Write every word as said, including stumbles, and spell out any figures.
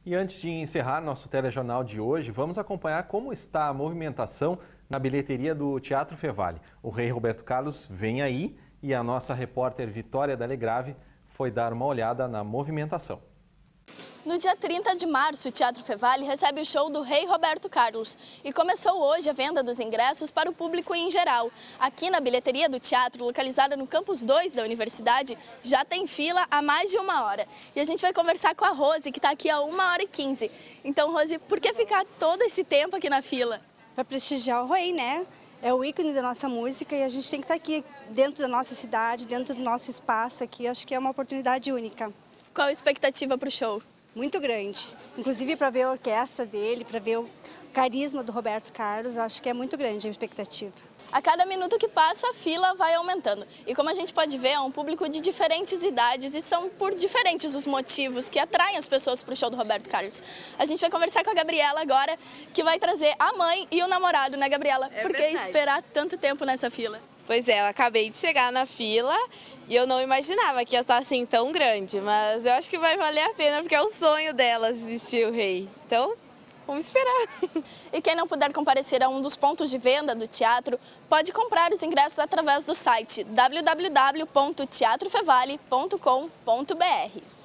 E antes de encerrar nosso telejornal de hoje, vamos acompanhar como está a movimentação na bilheteria do Teatro Fevale. O rei Roberto Carlos vem aí e a nossa repórter Vitória Dalegrave foi dar uma olhada na movimentação. No dia trinta de março, o Teatro Fevale recebe o show do rei Roberto Carlos e começou hoje a venda dos ingressos para o público em geral. Aqui na bilheteria do teatro, localizada no campus dois da universidade, já tem fila há mais de uma hora. E a gente vai conversar com a Rose, que está aqui há uma hora e quinze. Então, Rose, por que ficar todo esse tempo aqui na fila? Para prestigiar o rei, né? É o ícone da nossa música e a gente tem que estar aqui dentro da nossa cidade, dentro do nosso espaço aqui. Acho que é uma oportunidade única. Qual a expectativa para o show? Muito grande, inclusive para ver a orquestra dele, para ver o carisma do Roberto Carlos, acho que é muito grande a expectativa. A cada minuto que passa, a fila vai aumentando. E como a gente pode ver, é um público de diferentes idades e são por diferentes os motivos que atraem as pessoas para o show do Roberto Carlos. A gente vai conversar com a Gabriela agora, que vai trazer a mãe e o namorado, né, Gabriela? É Por que verdade. esperar tanto tempo nessa fila? Pois é, eu acabei de chegar na fila e eu não imaginava que ia estar assim tão grande, mas eu acho que vai valer a pena porque é o sonho delas assistir o rei. Então, vamos esperar. E quem não puder comparecer a um dos pontos de venda do teatro, pode comprar os ingressos através do site w w w ponto teatro fevale ponto com ponto b r.